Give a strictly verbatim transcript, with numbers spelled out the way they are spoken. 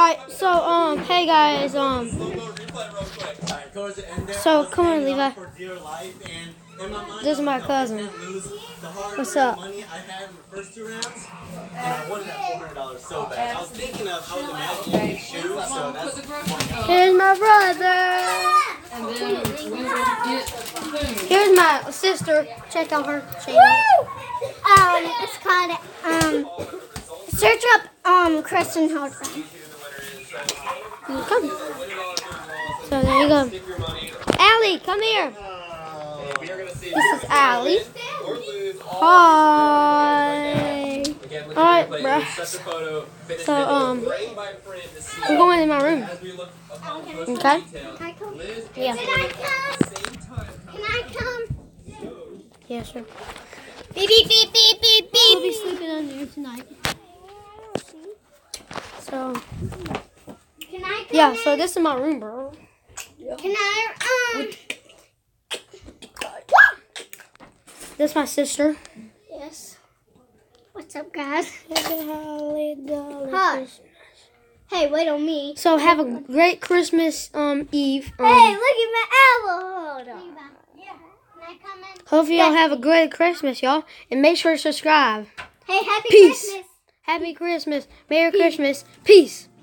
Alright, so, um, hey guys, um, so, come on, Levi. This is my cousin. What's up? Here's my brother. Here's my sister. Check out her channel. Um, it's called, um, search up, um, Kristen Hardfry. Come. So there you go. Allie, come here. This is Allie. Hi. Alright, bruh. So, um, I'm going in my room. Okay? Yeah. Can I come? Can I come? Yeah, sure. Beep, beep, beep, beep, beep, We'll be beep. sleeping under here tonight. So, Can I come? yeah, so this is my room, bro. Can I, um, This is my sister. yes. What's up, guys? Hi. Hey, wait on me. So have a great Christmas um Eve. Um, Hey, look at my elbow. Hold on. Yeah. Can I come in? Hopefully y'all have a great Christmas, y'all. And make sure to subscribe. Hey, happy Peace. Christmas. Happy Christmas. Merry Christmas. Peace.